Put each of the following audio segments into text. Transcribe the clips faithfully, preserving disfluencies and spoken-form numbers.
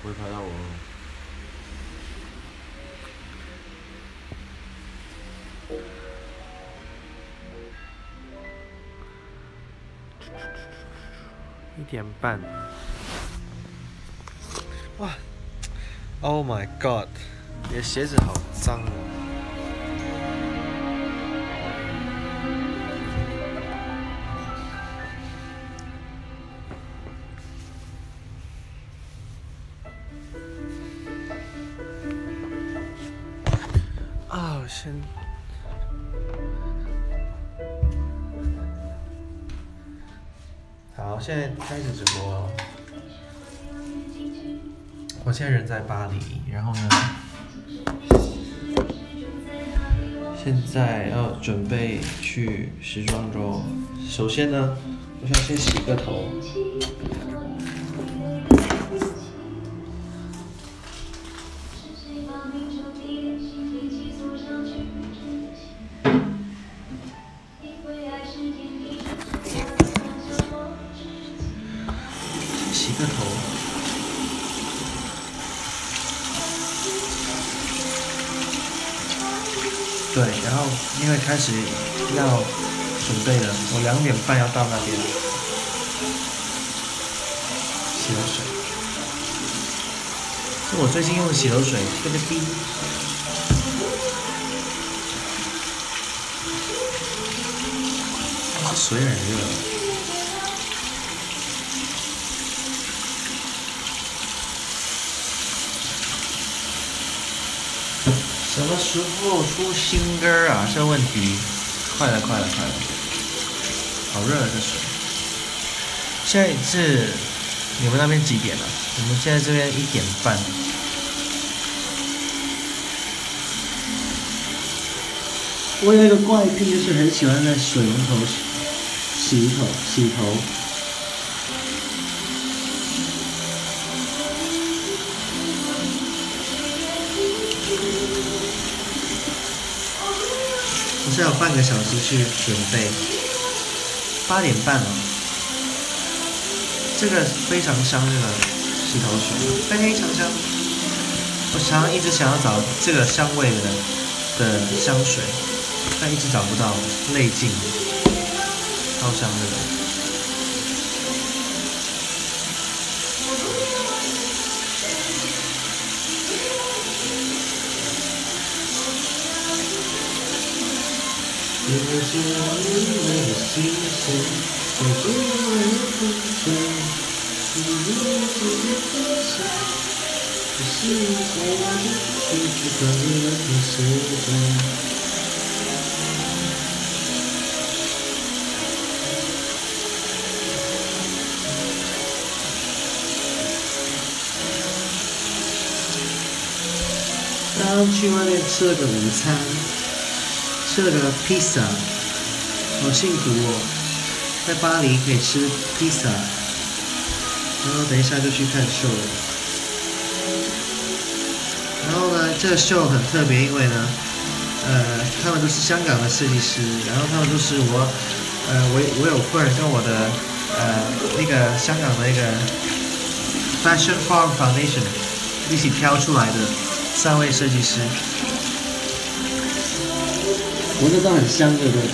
不会拍到我哦。一点半。哇 ！Oh my god！ 你的鞋子好脏哦。啊，先。好，现在开始直播了。我现在人在巴黎，然后呢，现在要准备去时装周。首先呢，我想先洗个头。洗个头。对，然后因为开始要准备了，我两点半要到那边洗头水。是我最近用的洗头水，这个滴。这水很热。什么时候出新歌啊？这问题，快了，快了，快了！好热啊，这水。现在是你们那边几点了？我们现在这边一点半。 我有一个怪癖，就是很喜欢在水龙头洗头、洗头。 我是要半个小时去准备，八点半了。这个非常香，这个洗头水非常香。我想要一直想要找这个香味的的香水，但一直找不到，泪尽，超香这个。因为是你们的心声，我不会不醉，你们自己分享，可是我的一直关于了你时间。刚去外面吃了个午餐。吃了个披萨，好幸福哦！在巴黎可以吃披萨，然后等一下就去看秀了。然后呢，这个秀很特别，因为呢，呃，他们都是香港的设计师，然后他们都是我，呃，我我有份跟我的呃那个香港的那个 Fashion Farm Foundation 一起挑出来的三位设计师。 闻得到很香，对不对？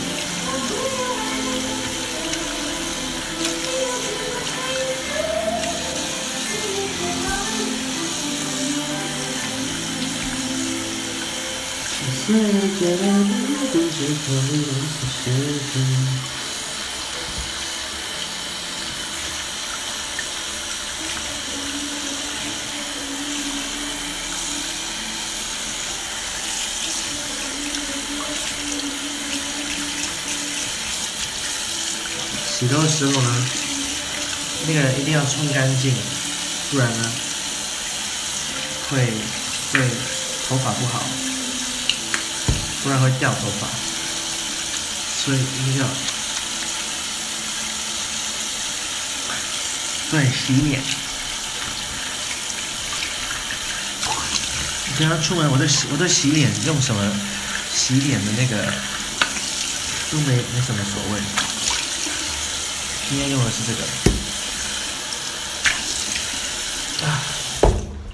洗头的时候呢，那个一定要冲干净，不然呢会对头发不好，不然会掉头发，所以一定要对洗脸。等下出门我对洗我对洗脸用什么洗脸的那个都没没什么所谓。今天用的是这个，啊，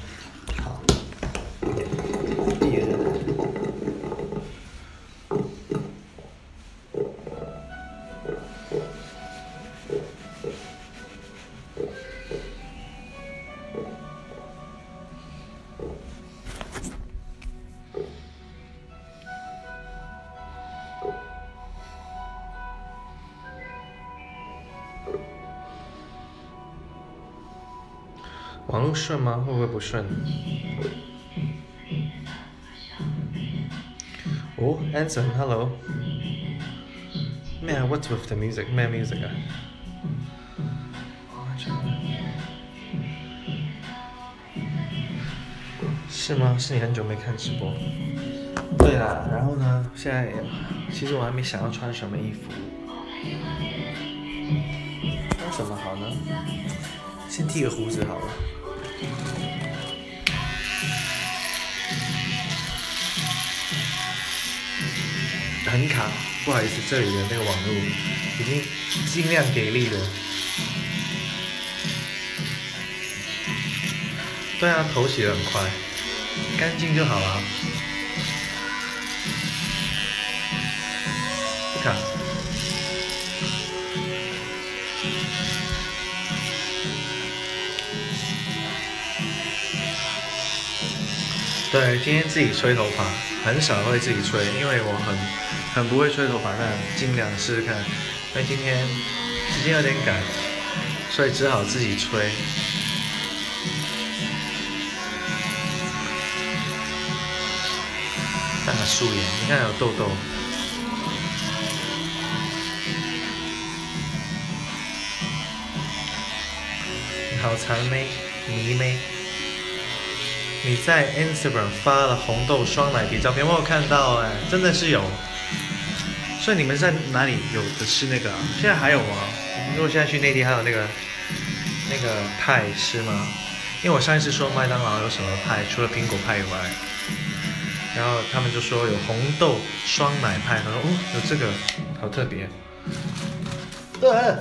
都顺吗？会不会不顺？哦 ，Anson hello。Man, what's with the music? Man, music 啊。是吗？是你很久没看直播。对啦，然后呢？现在其实我还没想要穿什么衣服，穿什么好呢？先剃个胡子好了。很卡，不好意思，这里的那个网络已经尽量给力了。对啊，头洗得很快，干净就好了。不卡。对，今天自己吹头发，很少会自己吹，因为我很很不会吹头发，但尽量试试看。因为今天时间有点赶，所以只好自己吹。看看素颜，你看有痘痘。你好残妹，迷妹。你在 Instagram 发了红豆双奶皮照片，我有看到哎、欸，真的是有。所以你们在哪里有的吃那个啊？现在还有吗？如果现在去内地还有那个那个派吃吗？因为我上一次说麦当劳有什么派，除了苹果派以外，然后他们就说有红豆双奶派，他说哦有这个，好特别。对。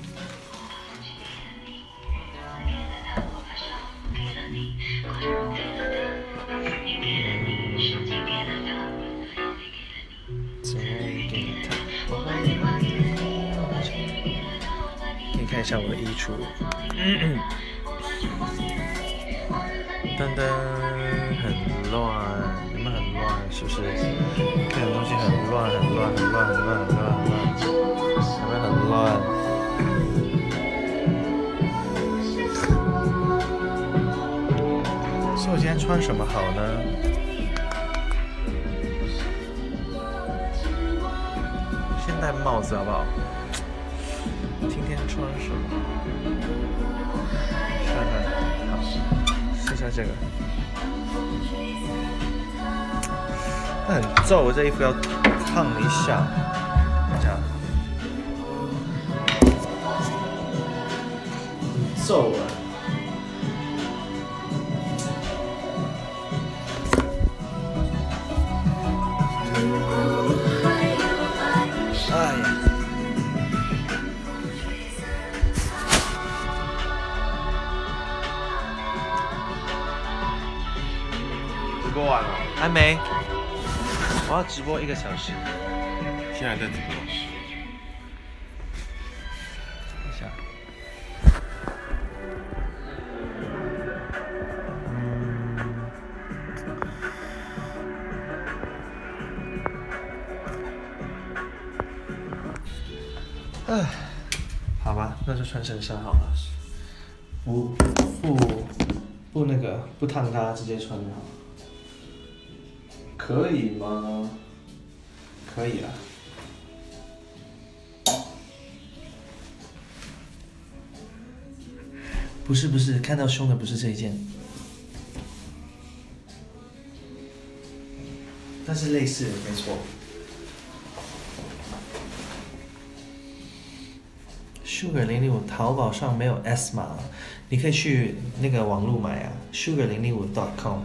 看一下我的衣橱，嗯、噔噔，很乱，你们很乱是不是？看的东西很乱，很乱，很乱，很乱，很乱，很乱，有没有很乱？所以我今天穿什么好呢？先戴帽子好不好？今天穿什么？看看，好，试一下这个。它很皱，我这衣服要烫一下。这样。很皱啊。哎呀。 播完了， 还没，我要直播一个小时。 现在在直播。 等一下。嗯。唉，好吧，那就穿衬衫好了。不不不那个不烫它，直接穿就好。可以吗？可以啊。不是不是，看到胸的不是这一件，但是类似的没错。Sugar 零零五淘宝上没有 S 码，你可以去那个网络买啊 ，sugar 零零五 dot com。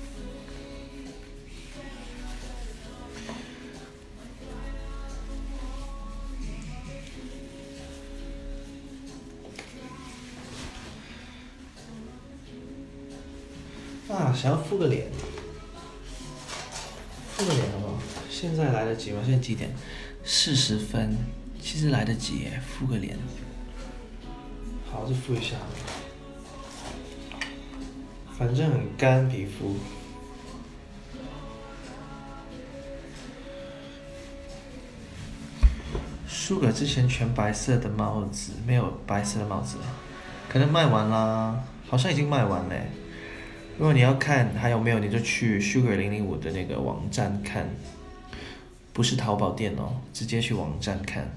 啊，想要敷个脸，敷个脸好不好？现在来得及吗？现在几点？四十分，其实来得及耶，敷个脸。好，就敷一下，反正很干皮肤。Sugar 之前全白色的帽子，没有白色的帽子了，可能卖完啦。 好像已经卖完嘞。如果你要看还有没有，你就去 Sugar 零零五的那个网站看，不是淘宝店哦，直接去网站看。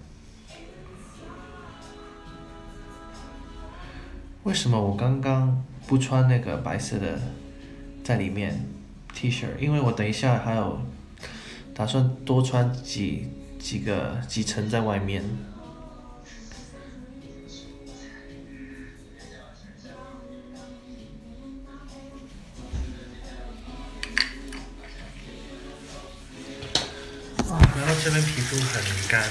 为什么我刚刚不穿那个白色的在里面 T 恤？因为我等一下还有打算多穿几几个几层在外面。然后这边皮肤很干，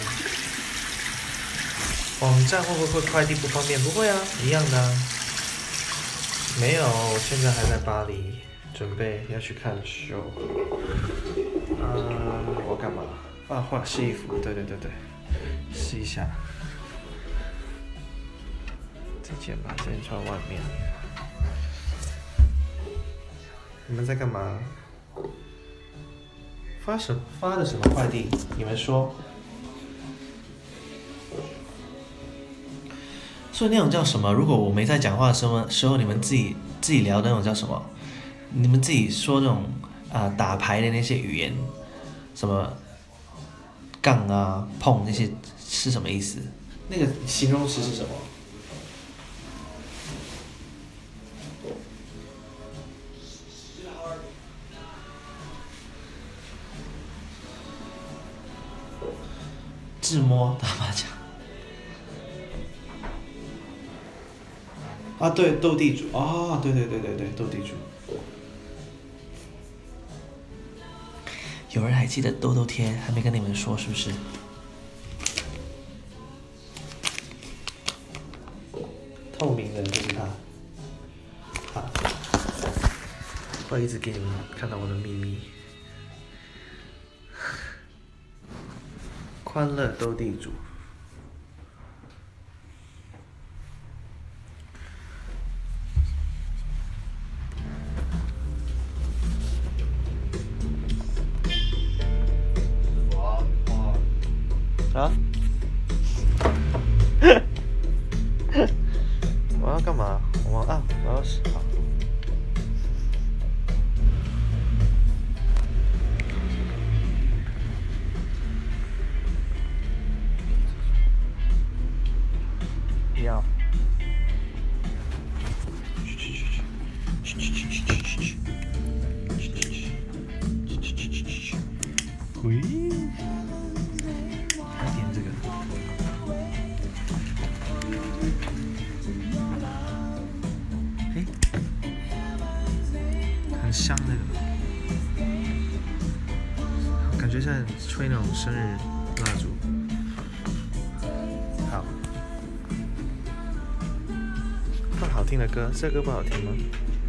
网站会不会快递不方便？不会啊，一样的啊。没有，我现在还在巴黎，准备要去看秀。嗯，我干嘛？啊，换试衣服，对对对对，试一下。这件吧，这件穿外面。你们在干嘛？发什发的什么快递？你们说。所以那种叫什么？如果我没在讲话的时候，时候你们自己自己聊的那种叫什么？你们自己说那种啊、呃、打牌的那些语言，什么杠啊碰那些是什么意思？那个形容词是什么？自摸打麻将。啊，对，斗地主，哦，对对对对对，斗地主。有人还记得豆豆贴，还没跟你们说是不是？透明的就是它。好，会一直给你们看到我的秘密。欢乐斗地主。啊？我要干嘛？我啊，我要好。要。喂。香那个，感觉在吹那种生日蜡烛。好，放好听的歌，这歌不好聽嗎？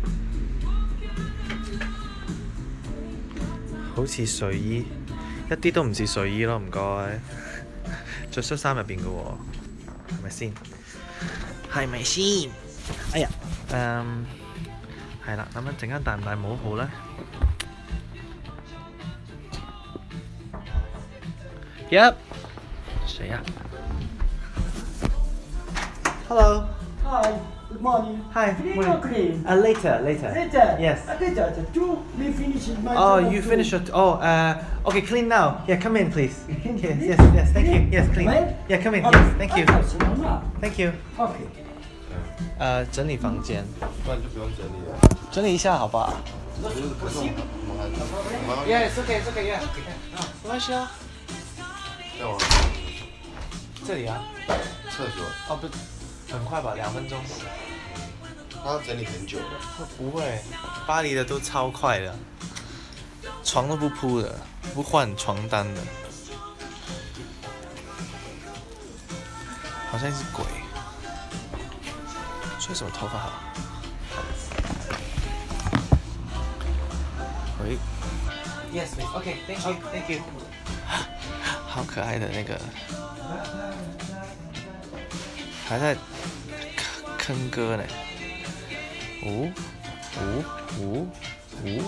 好似睡衣，一啲都唔似睡衣咯，唔該。着恤衫入邊嘅喎，係咪先？係咪先？哎呀，嗯。係啦，咁樣陣間戴唔戴帽好咧 ？Yep， 誰呀 ？Hello。 Hi. Good morning. Hi. Clean or clean? Uh, later, later. Later. Yes. Later. Do we finish my? Oh, you finished your. Oh, uh, okay, clean now. Yeah, come in, please. Yes, yes, yes. Thank you. Yes, clean. Yeah, come in. Yes, thank you. Thank you. Okay. 呃，整理房间。 不然就不用整理了。 整理一下好不好？ 可是可是我们我们还我们 Yes, okay, it's okay, yeah. 没关系啊。 在往这里啊。 厕所。 哦不，很快吧，两分钟。 他要整理很久的。 不会，巴黎的都超快的，床都不铺的，不换床单的，好像一只鬼。吹什么头发好？喂 ，Yes, OK, thank you, thank you。好可爱的那个，还在坑歌呢。五五五五。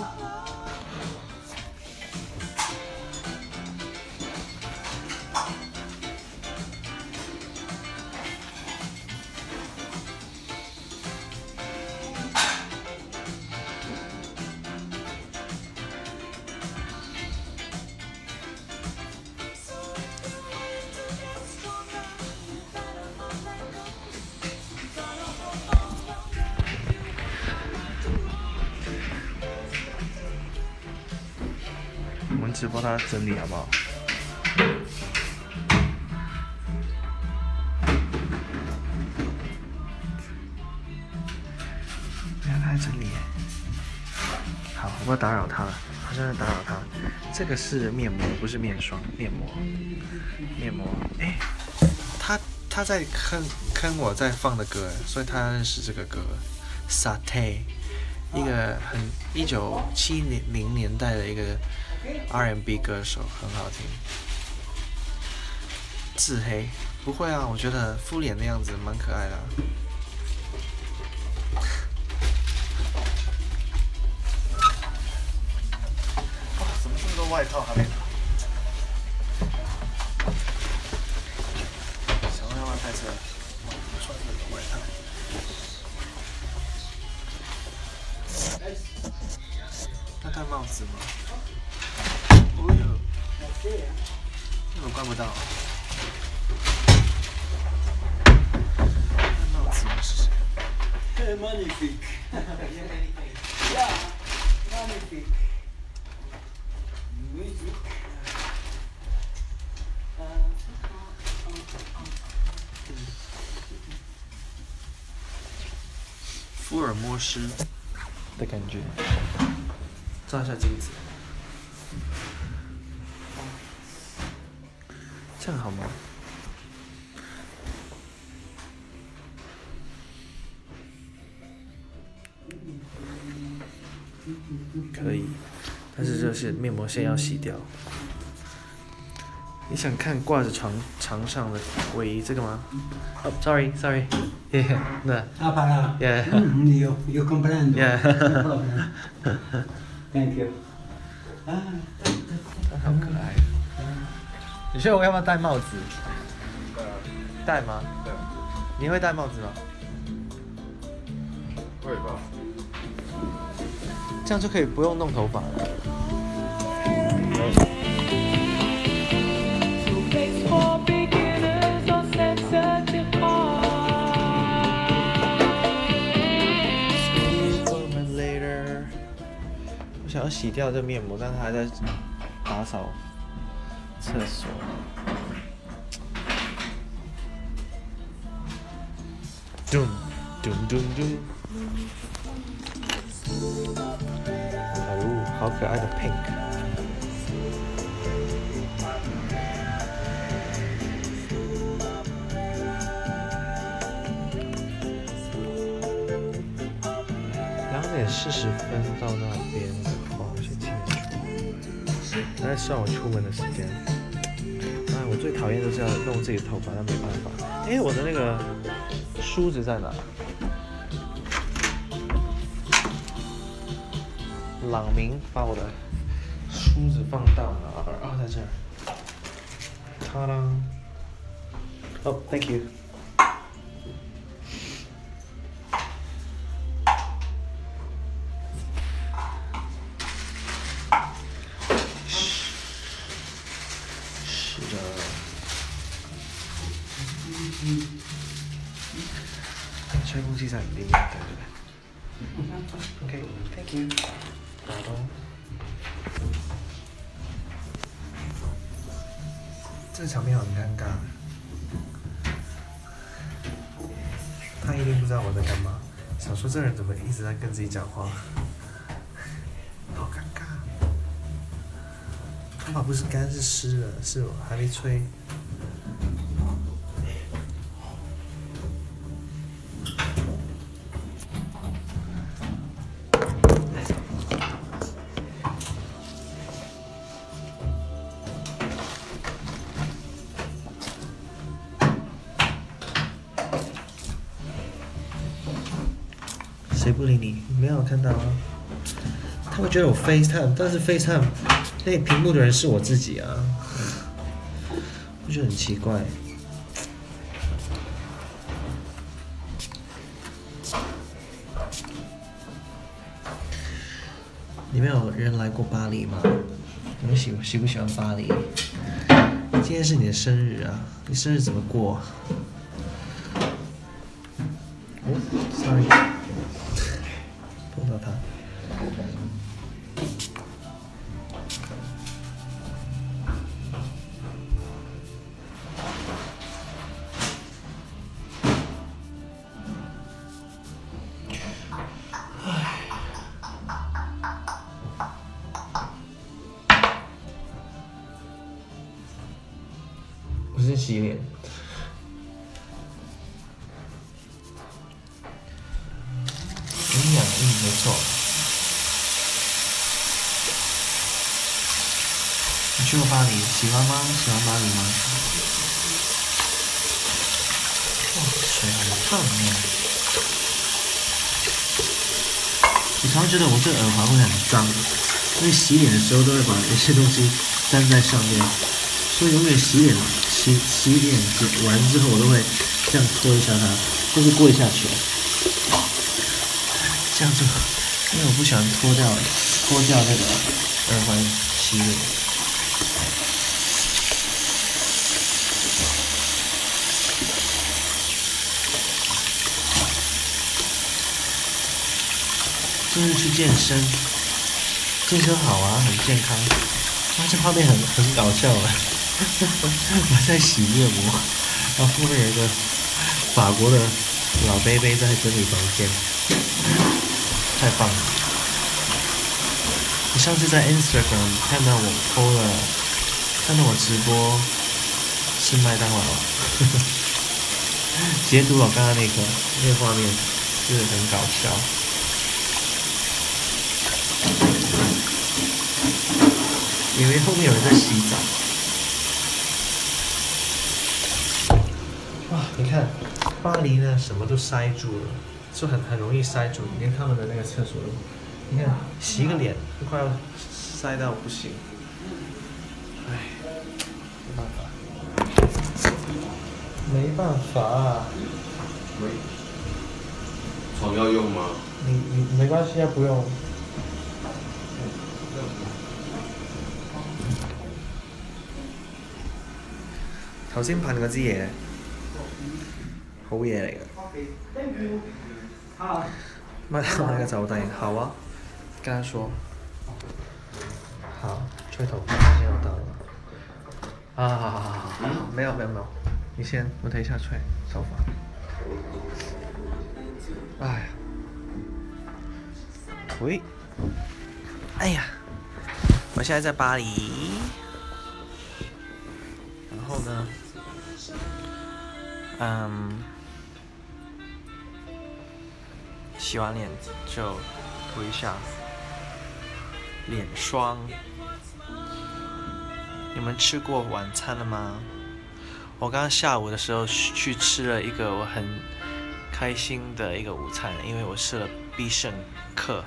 直帮他整理好不好？你看他在整理耶。好，我不要打扰他了，好像在打扰他。这个是面膜，不是面霜，面膜。面膜，哎，他他在坑坑我在放的歌，所以他认识这个歌 ，Satay。一个很一九七零年代的一个 R and B 歌手，很好听。自黑不会啊，我觉得敷脸的样子蛮可爱的、啊。哇，怎么这么多外套还没拿？想要让他开车，穿这个外套。他戴帽子吗？哦呦，那我关不到。戴帽子是谁 Magnifique. Yeah, magnifique. Music. 福尔摩斯的感觉。照一下镜子，这样好吗？可以，但是这是面膜先要洗掉。你想看挂着床床上的卫衣这个吗？哦、oh, ，sorry sorry， yeah, 那 Ah, para. Yeah. Mm, io, io comprendo. Yeah. No problem. Thank you. 啊， 好可爱。你觉得我要不要戴帽子？戴吗？ 对。 你会戴帽子吗？ 会吧。 这样就可以不用弄头发了。我想要洗掉这面膜，但是还在打扫厕所。咚咚咚咚。哦，好可爱的 pink。两点四十分到那边的话，我先清楚。我在算我出门的时间。哎，我最讨厌就是要弄自己的头发，但没办法。哎，我的那个梳子在哪？朗明把我的梳子放到哪儿？哦，在这儿。ta da！ 哦 ，thank you。是的。吹风机在里面，对不对 ？OK，thank you。打到。这个场面很尴尬。他一定不知道我在干嘛，想说这人怎么一直在跟自己讲话，好尴尬。头发不是干是湿了，是我还没吹。谁不理你？没有看到啊。他会觉得我 FaceTime， 但是 FaceTime 那屏幕的人是我自己啊，我觉得很奇怪。你们有人来过巴黎吗？你们喜喜不喜欢巴黎？今天是你的生日啊，你生日怎么过？哦 ，sorry。碰到他。 先洗脸。营养，嗯，没错。你去过巴黎，喜欢吗？喜欢巴黎吗？哇，水好烫呀！我常常觉得我这耳环会很脏，因为洗脸的时候都会把一些东西粘在上面，所以永远洗脸洗洗脸完之后，我都会这样拖一下它，或是过一下球。这样子，因为我不喜欢脱掉脱掉那个耳环洗脸。就是去健身，健身好啊，很健康。哇，这画面很很搞笑啊！我在洗面膜，然后后面有一个法国的老贝贝在整理房间。太棒了！我上次在 Instagram 看到我 po 了，看到我直播吃麦当劳，截图我刚刚那个那个画面，就是很搞笑。以为后面有人在洗澡。哇，你看，巴黎呢什么都塞住了。就很很容易塞住，连他们的那个厕所都，你看洗个脸都快要塞到不行，唉，没办法，没办法、啊。 喂，床要用吗？ 你你没关系啊，不用。頭先噴嗰支嘢，好嘢嚟㗎。麦当劳那个招待，好啊，跟他说，好，吹头发时间要到了，啊，好好好好好，没有没有没有，你先，我等一下吹头发。哎，喂，哎呀，我现在在巴黎，然后呢，嗯。洗完脸就涂一下脸霜。你们吃过晚餐了吗？我刚刚下午的时候去吃了一个我很开心的一个午餐，因为我吃了必胜客。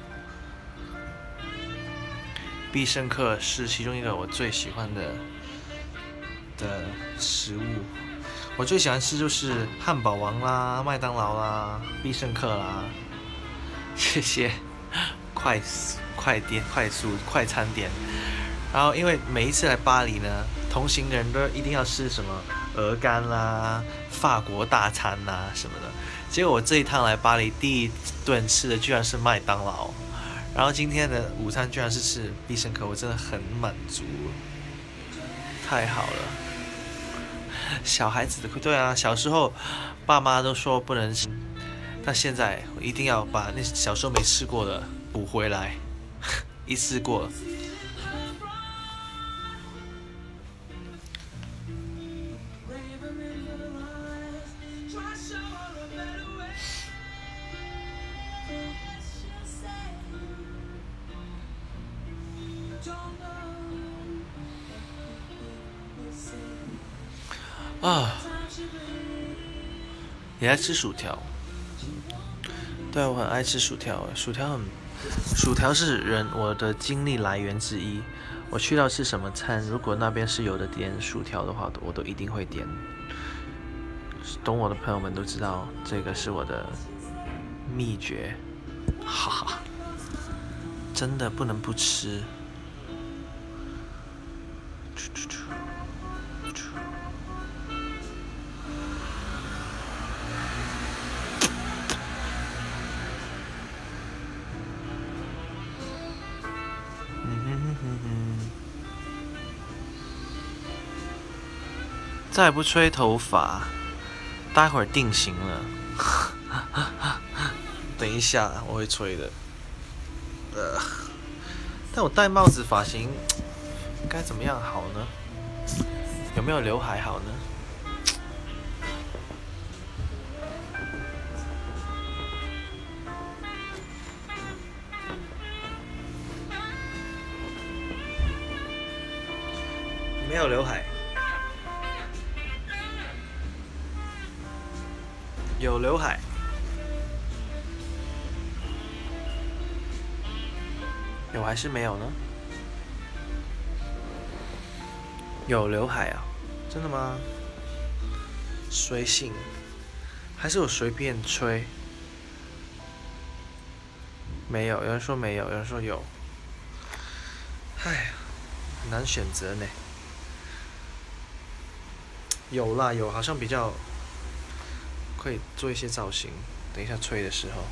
必胜客是其中一个我最喜欢的的食物。我最喜欢吃就是汉堡王啦、麦当劳啦、必胜客啦这些快快店、快速快餐店。然后因为每一次来巴黎呢，同行的人都一定要吃什么鹅肝啦、法国大餐啦什么的。结果我这一趟来巴黎，第一顿吃的居然是麦当劳，然后今天的午餐居然是吃必胜客，我真的很满足，太好了。小孩子的对啊，小时候爸妈都说不能吃，但现在我一定要把那小时候没吃过的补回来，一次过。啊，你爱吃薯条？对啊，我很爱吃薯条。薯条很，薯条是人我的精力来源之一。我去到吃什么餐，如果那边是有的点薯条的话，我都一定会点。懂我的朋友们都知道，这个是我的秘诀，哈哈，真的不能不吃。再不吹头发，待会儿定型了。等一下我会吹的。呃，但我戴帽子发型该怎么样好呢？ 有没有刘海好呢？没有刘海，有刘海。有还是没有呢？有刘海啊？真的吗？随性，还是我随便吹？没有，有人说没有，有人说有。哎呀，很难选择呢。有啦，有，好像比较可以做一些造型。等一下吹的时候。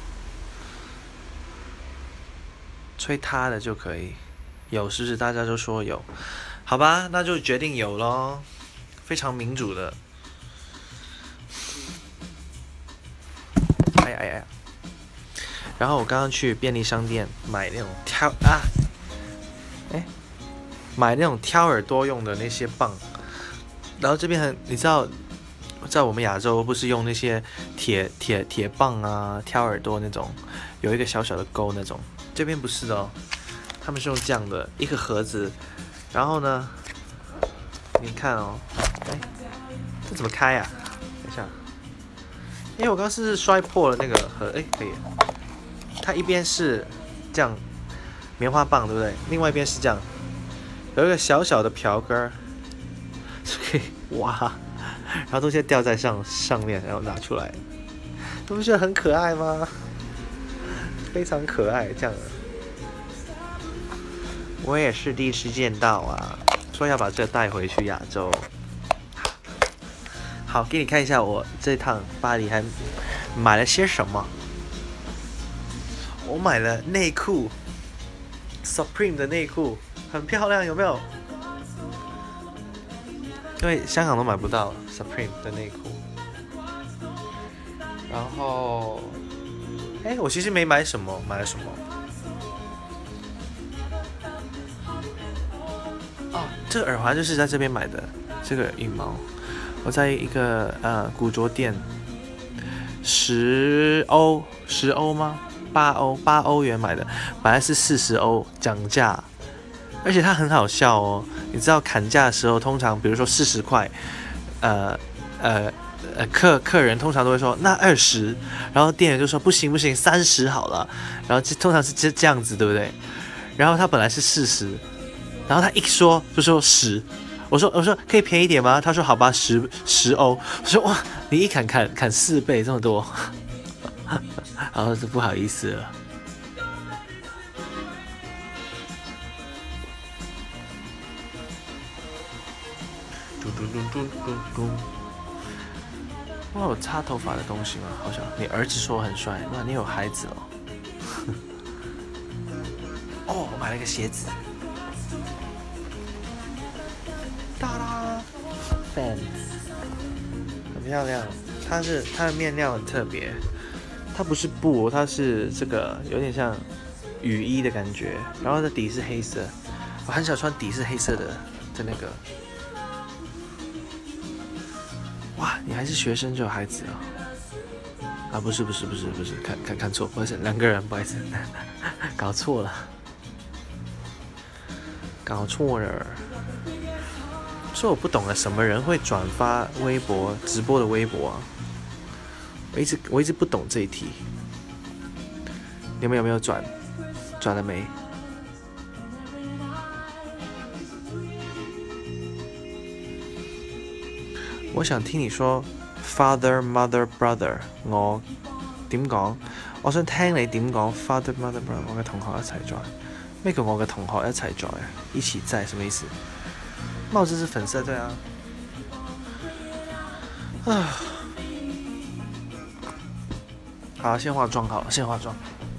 吹他的就可以，有是不是？大家都说有，好吧，那就决定有咯，非常民主的。哎呀哎呀！然后我刚刚去便利商店买那种挑啊，哎，买那种挑耳朵用的那些棒，然后这边很，你知道，在我们亚洲不是用那些铁铁铁棒啊，挑耳朵那种，有一个小小的钩那种。这边不是的哦，他们是用这样的一个盒子，然后呢，你看哦，哎，这怎么开呀、啊？等一下，因为我刚刚是摔破了那个盒，哎，可以，它一边是这样棉花棒，对不对？另外一边是这样，有一个小小的瓢根，是可以挖，然后东西掉在上上面，然后拿出来，你不觉得很可爱吗？非常可爱，这样的，我也是第一次见到啊！说要把这个带回去亚洲。好，给你看一下我这趟巴黎还买了些什么。我买了内裤 ，Supreme 的内裤，很漂亮，有没有？因为香港都买不到 Supreme 的内裤。然后。哎，我其实没买什么，买了什么？哦，这个耳环就是在这边买的，这个羽毛，我在一个呃古着店，十欧，十欧吗？八欧，八欧元买的，本来是四十欧，涨价，而且它很好笑哦，你知道砍价的时候，通常比如说四十块，呃呃。呃，客客人通常都会说那二十，然后店员就说不行不行，三十好了，然后通常是这这样子，对不对？然后他本来是四十，然后他一说就说十，我说我说可以便宜点吗？他说好吧，十十欧，我说哇，你一砍砍砍四倍这么多，然后就不好意思了。嘟嘟嘟嘟嘟嘟。哇，有擦头发的东西吗？好像你儿子说我很帅，哇，你有孩子哦。哦，我买了一个鞋子，哒啦 ，Fans， 很漂亮。它是它的面料很特别，它不是布，它是这个有点像雨衣的感觉，然后它底是黑色。我很想穿底是黑色的的那个。哇，你还是学生就有孩子啊、哦？啊，不是不是不是不是，看看看错，不好意思，两个人，不好意思，搞错了，搞错了。说我不懂了，什么人会转发微博直播的微博啊？我一直我一直不懂这一题。你们有没有转？转了没？我想聽你說 father mother brother， 我點講？我想聽你點講 father mother brother。我嘅同學一齊在，咩叫我嘅同學一齊在啊？一起在什麼意思？帽子是粉色，對啊。啊，好，先化妝好了，先化妝。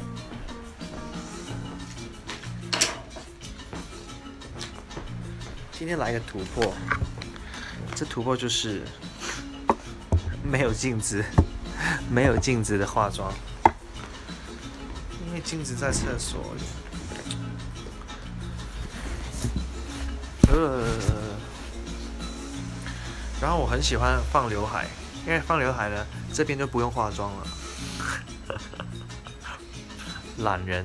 今天來一個突破。这突破就是没有镜子，没有镜子的化妆，因为镜子在厕所里。呃， 然后我很喜欢放刘海，因为放刘海呢，这边就不用化妆了。懒人。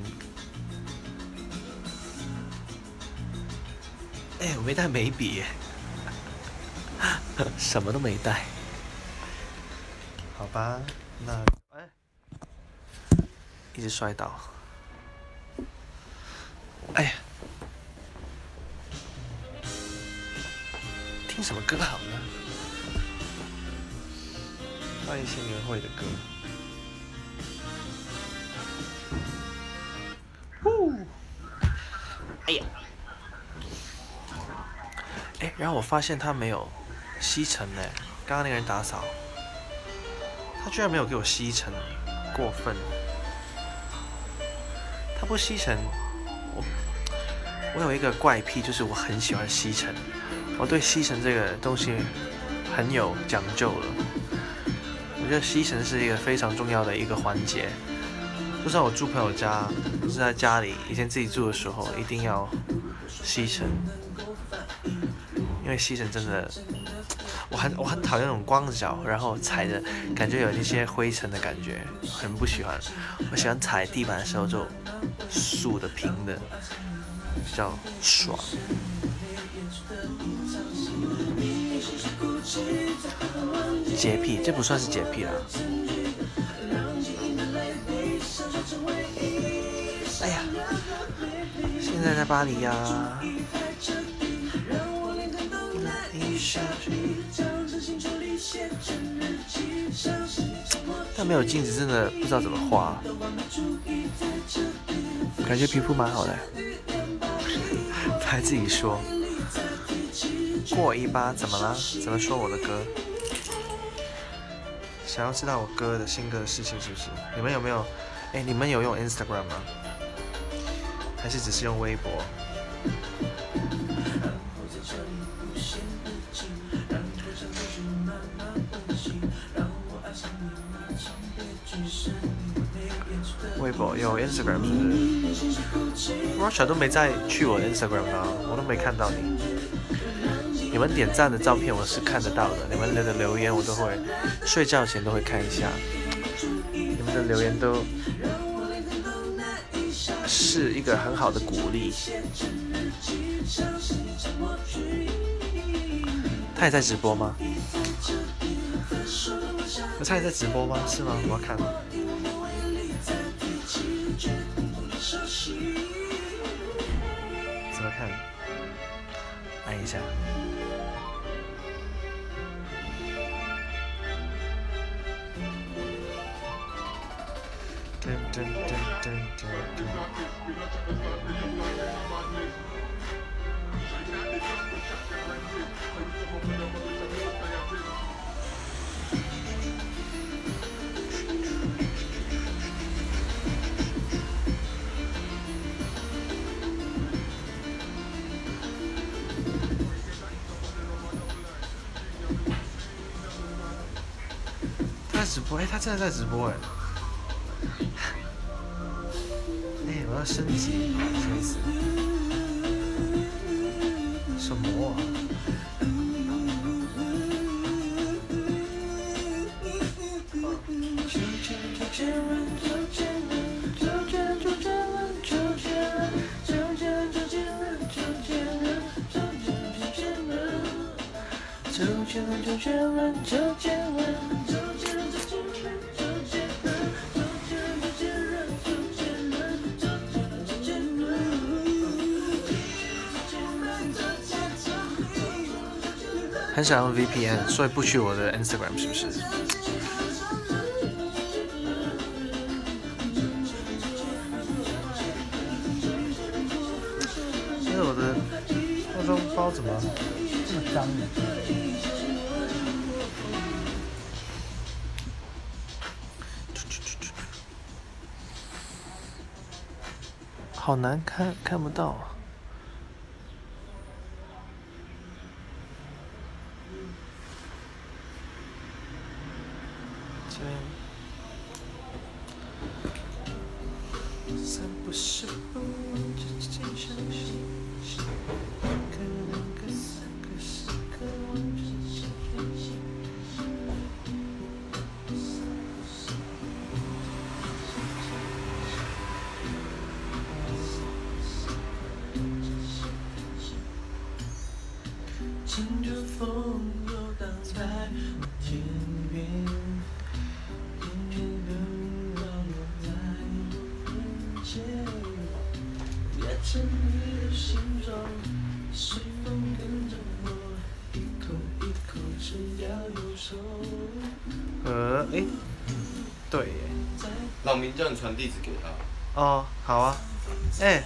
哎、欸，我没带眉笔耶，什么都没带。好吧，那哎，一直摔倒。哎呀，听什么歌好呢？放一些年会的歌。呼，哎呀，哎，然后我发现他没有吸尘呢，刚刚那个人打扫，他居然没有给我吸尘，过分。他不吸尘，我我有一个怪癖，就是我很喜欢吸尘，我对吸尘这个东西很有讲究了。我觉得吸尘是一个非常重要的一个环节。就算我住朋友家，是在家里以前自己住的时候，一定要吸尘，因为吸尘真的，我很我很讨厌那种光着脚，然后踩着感觉有一些灰尘的感觉，很不喜欢。我喜欢踩地板的时候就竖的平的，比较爽。洁癖，这不算是洁癖啦。哎呀，现在在巴黎呀、啊。但没有镜子，真的不知道怎么画。感觉皮肤蛮好的，他还自己说。过一八怎么了？怎么说我的歌？想要知道我歌的新歌的事情是不是？你们有没有？哎，你们有用 Instagram 吗？还是只是用微博？微博有 Instagram 是不是 ？Russia 都没再去我的 Instagram 啊，我都没看到你。你们点赞的照片我是看得到的，你们的留言我都会睡觉前都会看一下。你们的留言都是一个很好的鼓励。他也在直播吗？他也在直播吗？是吗？我要看。怎么看？按一下。噔噔噔噔噔噔。他在直播，哎，他真的在直播，哎。哎，我要升级，什么意思？什么啊？很想用 V P N， 所以不去我的 Instagram 是不是？因为我的化妆包怎么这么脏呢？好难看，看不到。这边三不四不，这这相信，可能个四个四个我。 呃，哎，对耶。 老明叫你传地址给他。 哦，好啊。哎。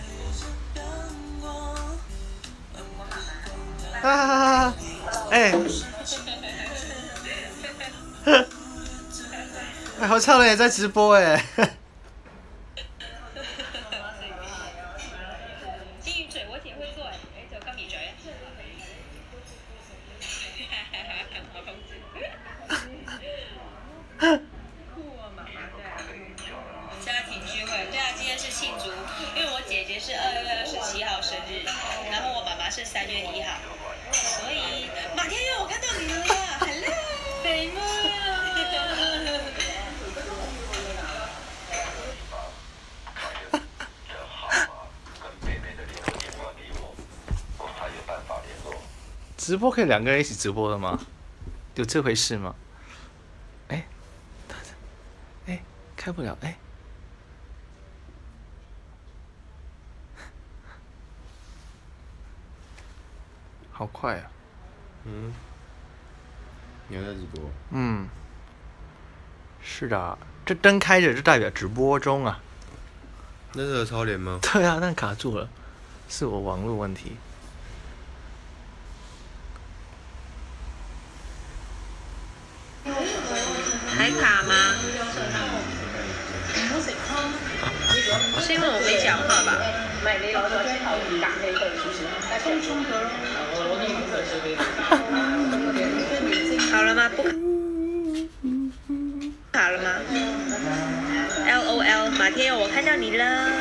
哈哈哈哈！哎。哎，好巧了也在直播哎。 金鱼嘴我姐會做誒，誒就金魚嘴。家庭聚會，對啊，今天是慶祝，因為我姐姐是二月二十七號生日，然後我媽媽是三月一號，所以馬天佑，我看到你了 ，Hello， 美夢。 直播可以两个人一起直播的吗？有这回事吗？哎，哎，开不了哎。好快啊！ 嗯，你还在直播？ 嗯，是的，这灯开着就代表直播中啊。 那是超联吗？ 对啊，但卡住了，是我网络问题。 还卡吗？是因为我没讲话吧？好了吗？不卡了吗 ？L O L， 马天佑，我看到你了。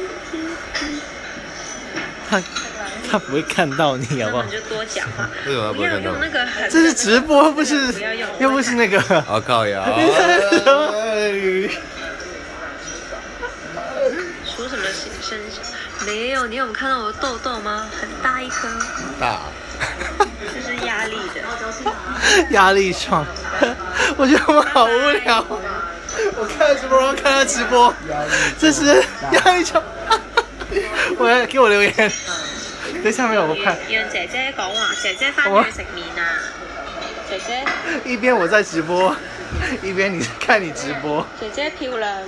他他不会看到你，好不好？ 那你就多讲话。 为什么他不会看到？ 不要用那个很。 这是直播，不是又不是那个。 好靠呀！ 出什么声？没有，你有看到我的痘痘吗？很大一颗。 大。 这是压力的。 压力创，我觉得我们好无聊。我看直播，然后看他直播，这是压力创。我要給我留言，等下面我看。 讓姐姐講話，姐姐翻去食麵啊！姐姐。 一邊我在直播，一邊你看你直播。 姐姐漂亮。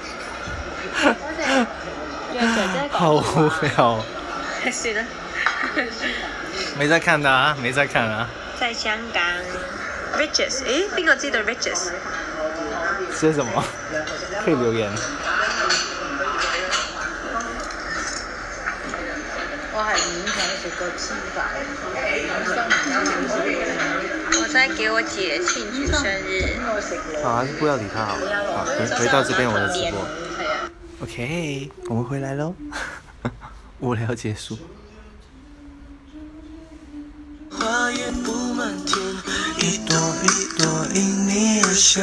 讓姐姐講。 好無聊。 算啦。 沒在看的啊，沒在看啊。 在香港 ，Riches， 誒，邊個知道 Riches？ 寫什麼？可以留言。 我係勉強食個黐飯。 我在給我姐慶祝生日。 好，還是不要理他好。好，回回到這邊我的直播。OK， 我們回來嘍。無聊結束。花也布滿天，一朵一朵因你而笑。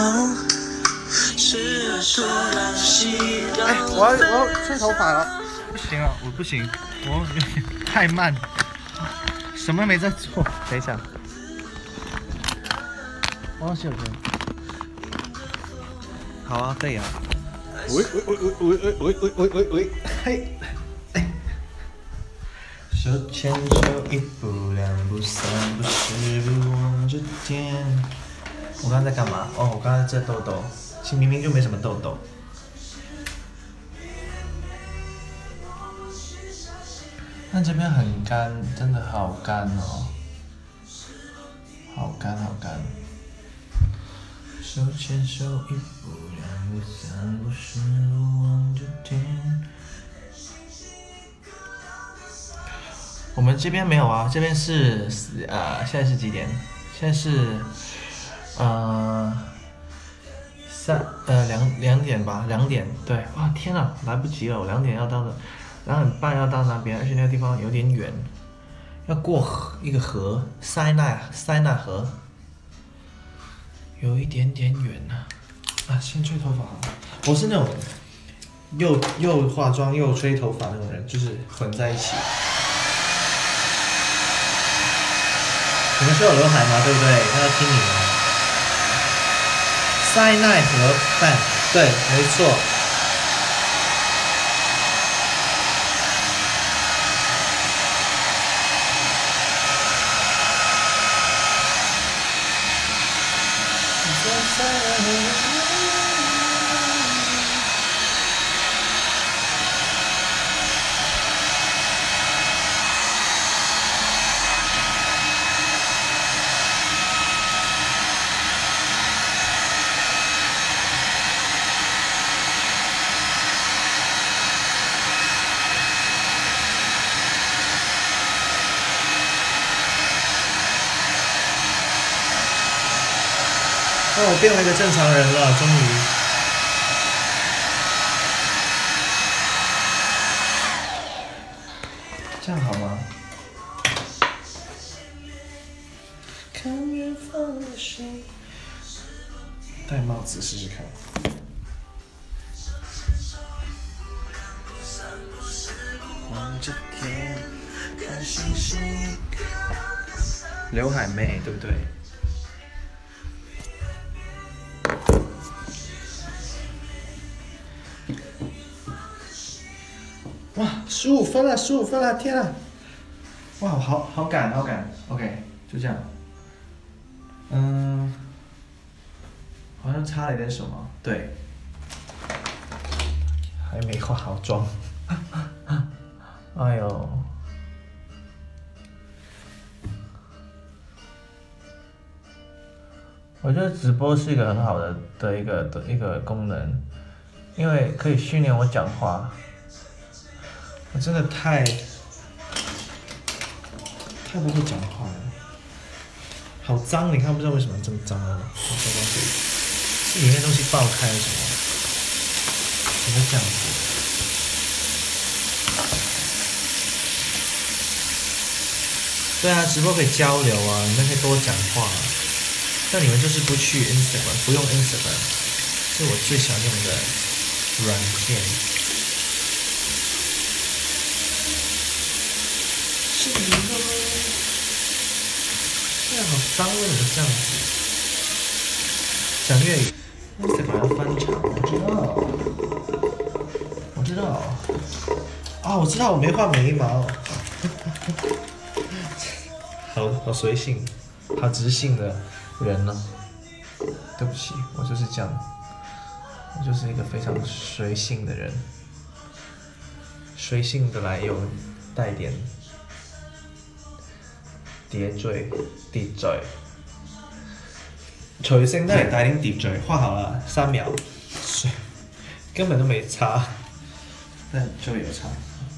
哎，我要我要吹頭髮了。不行啊，我不行，我太慢，什麼沒在做。等一下，我要洗手間。好啊，可以啊。喂喂喂喂喂喂喂喂喂喂，嘿。手牽手，一步兩步三步四步望着天。我剛才在幹嘛？哦，我剛才在痘痘，其實明明就沒什麼痘痘。但這邊很乾，真的好乾哦，好乾好乾。手牽手，一步兩步三步四步望着天。我們這邊沒有啊，這邊是呃，現在是幾點？現在是呃三呃兩兩點吧，兩點。對，哇天啊，來不及了，我兩點要到的。兩點半要到那邊，而且那個地方有點遠，要過河一個河，塞納塞納河，有一點點遠啊。啊，先吹頭髮好了。我是那種又又化妝又吹頭髮那種人，就是混在一起。 你们是有刘海吗？对不对？他要听你的。塞奈河畔，对，没错。哦，我变为一个正常人了，终于。这样好吗？看远方的谁，戴帽子试试看。望着天，看星星。刘海妹，对不对？哇，十五分了，十五分了，天啊！哇，好好赶，好赶。OK， 就这样。嗯，好像差了一点什么，对，还没化好妆。哎呦，我觉得直播是一个很好的的一个的一个功能，因为可以训练我讲话。我真的太太不会讲话了，好脏！你看不知道为什么这么脏啊？是里面东西爆开了什么？怎么这样子？对啊，直播可以交流啊，你们可以多讲话啊。但你们就是不去 Instagram， 不用 Instagram， 是我最想用的软件。是你吗？这样好脏，为什么这样子？讲粤语 ，Instagram 要翻墙，我知道，我知道。啊，我知道，我没画眉毛。好好随性，好直性的人呢、哦。对不起，我就是这样，我就是一个非常随性的人，随性的来又带点。疊罪，疊罪，隨性都嚟帶點疊罪，畫好了，三秒，根本都沒差，但就有差。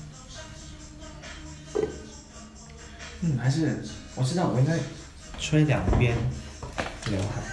嗯，還是我知道我應該吹兩邊劉海。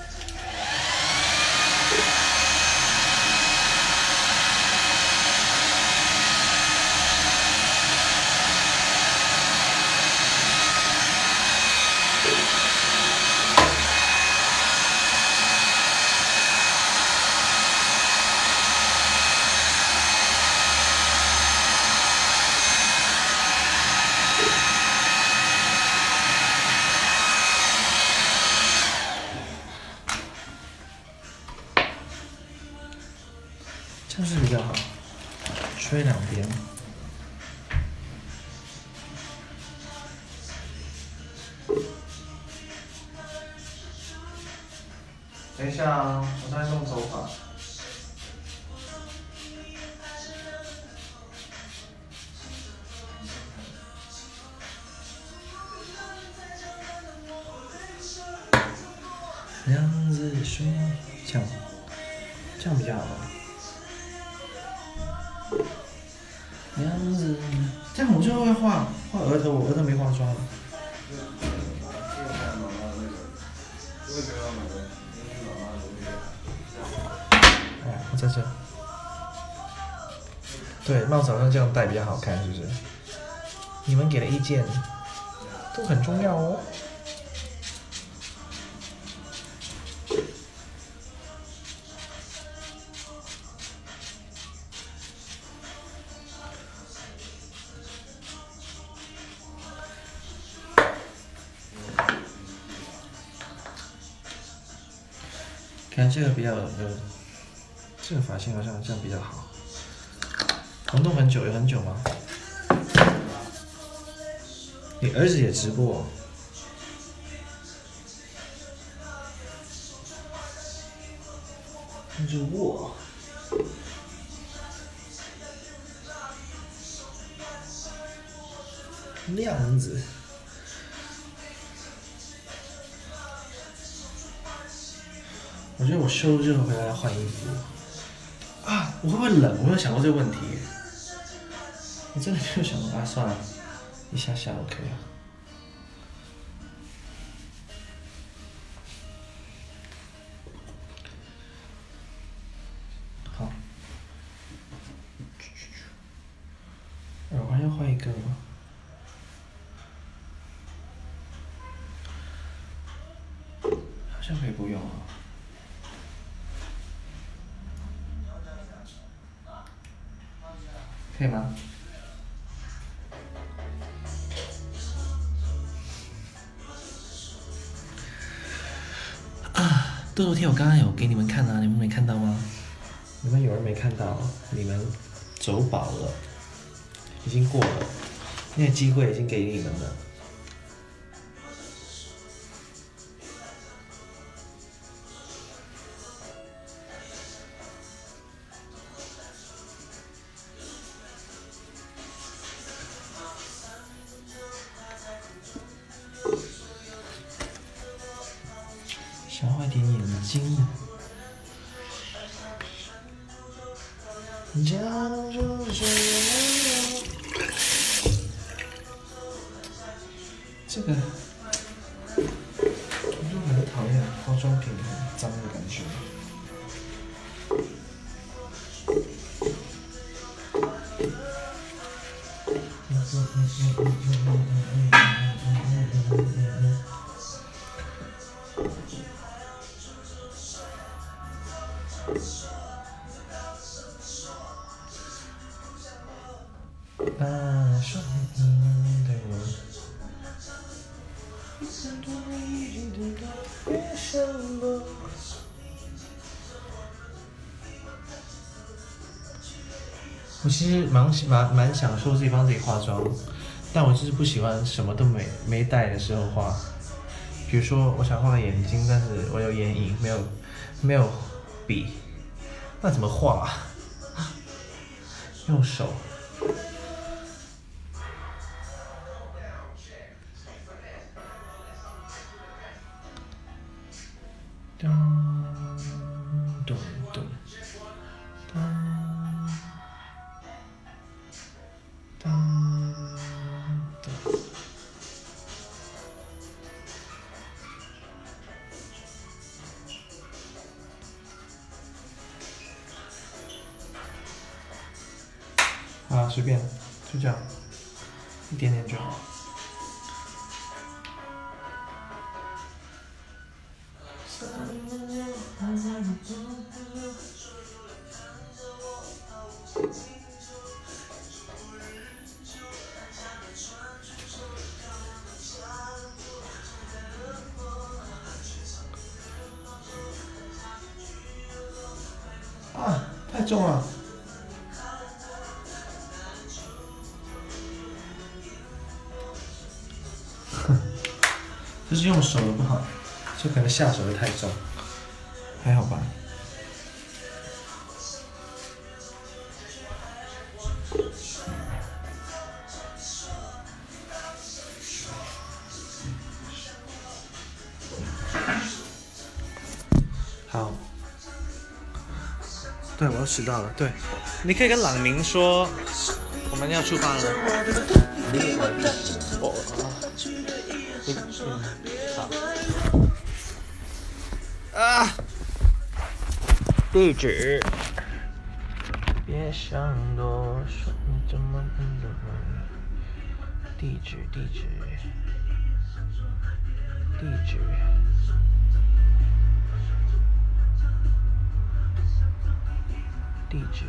这样是比较好，吹两边。等一下啊，我在弄头发。梁子水，这样，这样比较好。梁子，这样我就会画画额头，我额头没化妆了。哎，我在这。对，帽子好像这样戴比较好看，是不是？你们给的意见都很重要哦。 看这个比较有，这个发型好像这样比较好。我弄很久，有很久吗？你儿子也直播？那是我。量子。我觉得我修热回来要换衣服啊！我会不会冷？我没有想过这个问题。我真的没有想过啊！算了，一下下 OK 了。好，耳环要换一个吗？好像可以不用啊。可以吗？啊，豆豆贴我刚刚有给你们看啊，你们没看到吗？你们有人没看到？你们走宝了，已经过了，那个机会已经给你们了。想画点眼睛。这个，我就很讨厌化妆品很脏的感觉。我其实蛮蛮蛮享受自己帮自己化妆，但我就是不喜欢什么都没没带的时候画。比如说，我想画个眼睛，但是我有眼影，没有没有笔，那怎么画啊？用手。噔噔噔噔噔噔。啊，随便，就这样，一点点就好。啊，太重了。这是用手的不好，就可能下手的太重，还好吧。好，对我又迟到了。对，你可以跟朗宁说，我们要出发了。我啊。你嗯，好。啊！地址。别想多说，你怎么不怎么？地址，地址，地址。地址。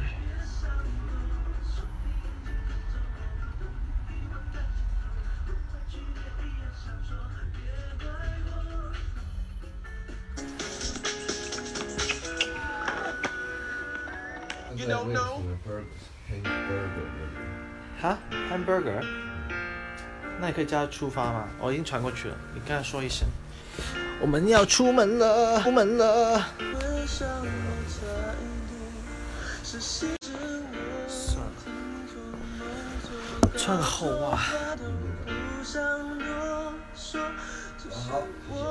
在为什么 burger hamburger 哈 hamburger？ 那你可以叫他出发吗？我已经传过去了，你跟他说一声。我们要出门了，出门了。算了，穿个厚袜。 好，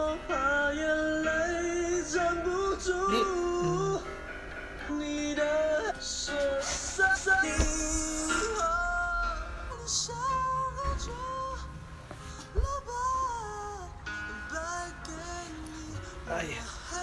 你嗯。哎呀，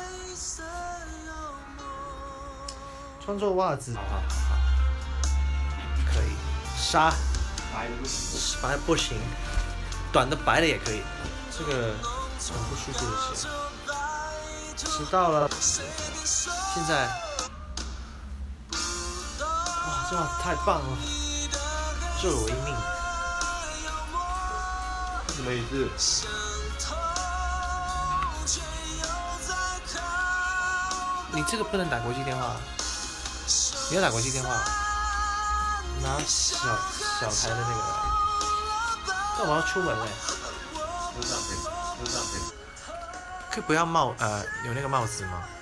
穿错袜子，好好好好，可以，纱， 白的不行， 白不行，短的白的也可以，这个很不舒服的鞋，迟到了，现在，哇，这袜子太棒了，救了我一命。 什么意思？ 你这个不能打国际电话，你要打国际电话，拿小小台的那个来。但我要出门嘞。 车上可以，车上可以。 可以不要帽呃有那个帽子吗？